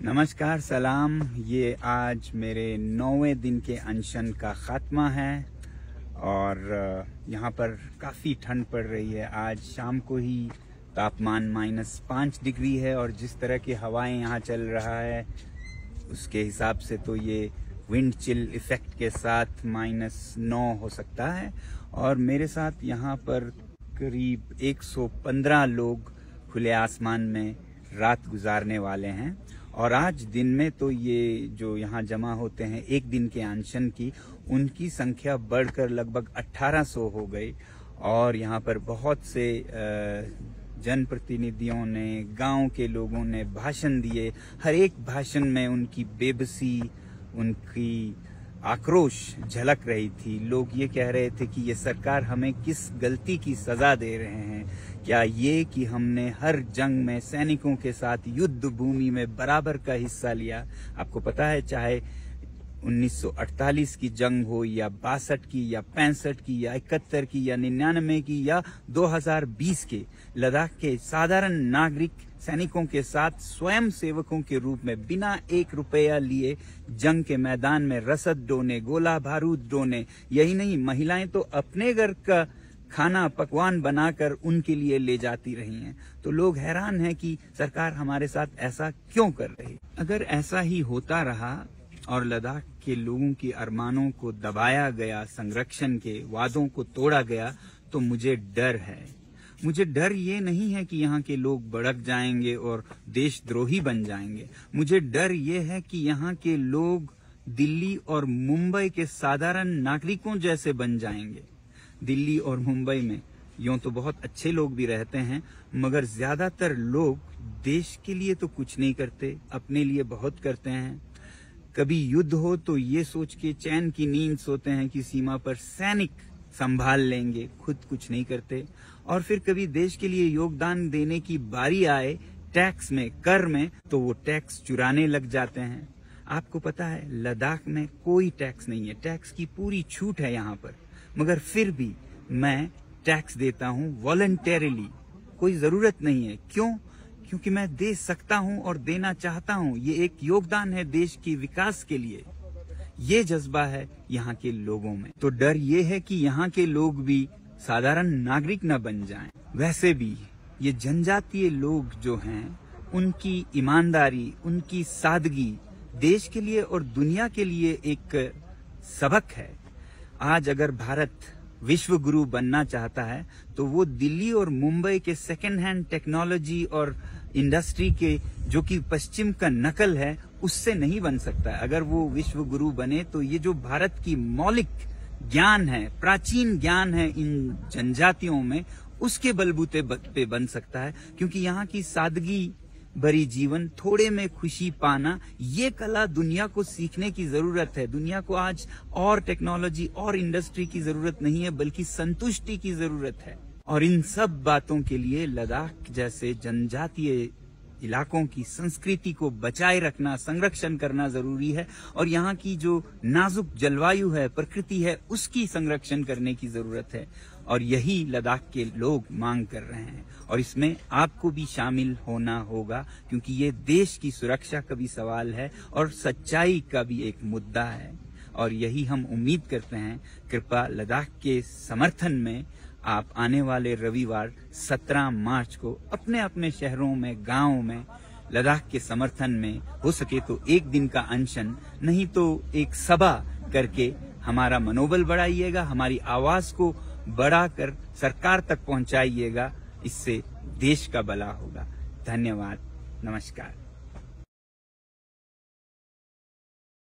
नमस्कार, सलाम। ये आज मेरे 9वें दिन के अनशन का खात्मा है और यहाँ पर काफ़ी ठंड पड़ रही है। आज शाम को ही तापमान -5 डिग्री है और जिस तरह की हवाएं यहाँ चल रहा है उसके हिसाब से तो ये विंड चिल इफेक्ट के साथ -9 हो सकता है। और मेरे साथ यहाँ पर करीब 115 लोग खुले आसमान में रात गुजारने वाले हैं। और आज दिन में तो ये जो यहाँ जमा होते हैं एक दिन के अनशन की, उनकी संख्या बढ़कर लगभग 1800 हो गई। और यहाँ पर बहुत से जनप्रतिनिधियों ने, गांव के लोगों ने भाषण दिए। हर एक भाषण में उनकी बेबसी, उनकी आक्रोश झलक रही थी। लोग ये कह रहे थे कि ये सरकार हमें किस गलती की सजा दे रहे हैं। क्या ये कि हमने हर जंग में सैनिकों के साथ युद्ध भूमि में बराबर का हिस्सा लिया। आपको पता है, चाहे 1948 की जंग हो या 62 की या 65 की या 71 की या 99 की या 2020 के, लद्दाख के साधारण नागरिक सैनिकों के साथ स्वयं सेवकों के रूप में बिना 1 रुपया लिए जंग के मैदान में रसद ढोने, गोला बारूद ढोने। यही नहीं, महिलाएं तो अपने घर का खाना पकवान बनाकर उनके लिए ले जाती रही हैं। तो लोग हैरान हैं कि सरकार हमारे साथ ऐसा क्यों कर रही है। अगर ऐसा ही होता रहा और लद्दाख के लोगों के अरमानों को दबाया गया, संरक्षण के वादों को तोड़ा गया, तो मुझे डर है। मुझे डर ये नहीं है कि यहाँ के लोग भड़क जाएंगे और देशद्रोही बन जाएंगे। मुझे डर ये है कि यहाँ के लोग दिल्ली और मुंबई के साधारण नागरिकों जैसे बन जाएंगे। दिल्ली और मुंबई में यूं तो बहुत अच्छे लोग भी रहते हैं, मगर ज्यादातर लोग देश के लिए तो कुछ नहीं करते, अपने लिए बहुत करते हैं। कभी युद्ध हो तो ये सोच के चैन की नींद सोते हैं कि सीमा पर सैनिक संभाल लेंगे, खुद कुछ नहीं करते। और फिर कभी देश के लिए योगदान देने की बारी आए टैक्स में, कर में, तो वो टैक्स चुराने लग जाते हैं। आपको पता है, लद्दाख में कोई टैक्स नहीं है, टैक्स की पूरी छूट है यहाँ पर, मगर फिर भी मैं टैक्स देता हूँ वॉलंटरीली। कोई जरूरत नहीं है। क्यों? क्योंकि मैं दे सकता हूँ और देना चाहता हूँ। ये एक योगदान है देश के विकास के लिए। ये जज्बा है यहाँ के लोगों में। तो डर ये है कि यहाँ के लोग भी साधारण नागरिक न बन जाएं। वैसे भी ये जनजातीय लोग जो हैं, उनकी ईमानदारी, उनकी सादगी देश के लिए और दुनिया के लिए एक सबक है। आज अगर भारत विश्व गुरु बनना चाहता है तो वो दिल्ली और मुंबई के सेकेंड हैंड टेक्नोलॉजी और इंडस्ट्री के, जो कि पश्चिम का नकल है, उससे नहीं बन सकता है। अगर वो विश्व गुरु बने तो ये जो भारत की मौलिक ज्ञान है, प्राचीन ज्ञान है इन जनजातियों में, उसके बलबूते पे बन सकता है। क्योंकि यहाँ की सादगी भरी जीवन, थोड़े में खुशी पाना, ये कला दुनिया को सीखने की जरूरत है। दुनिया को आज और टेक्नोलॉजी और इंडस्ट्री की जरूरत नहीं है, बल्कि संतुष्टि की जरूरत है। और इन सब बातों के लिए लद्दाख जैसे जनजातीय इलाकों की संस्कृति को बचाए रखना, संरक्षण करना जरूरी है। और यहाँ की जो नाजुक जलवायु है, प्रकृति है, उसकी संरक्षण करने की जरूरत है। और यही लद्दाख के लोग मांग कर रहे हैं। और इसमें आपको भी शामिल होना होगा, क्योंकि ये देश की सुरक्षा का भी सवाल है और सच्चाई का भी एक मुद्दा है। और यही हम उम्मीद करते हैं। कृपया लद्दाख के समर्थन में आप आने वाले रविवार 17 मार्च को अपने अपने शहरों में, गांवों में लद्दाख के समर्थन में हो सके तो एक दिन का अनशन, नहीं तो एक सभा करके हमारा मनोबल बढ़ाइएगा, हमारी आवाज को बढ़ाकर सरकार तक पहुंचाइएगा। इससे देश का भला होगा। धन्यवाद। नमस्कार।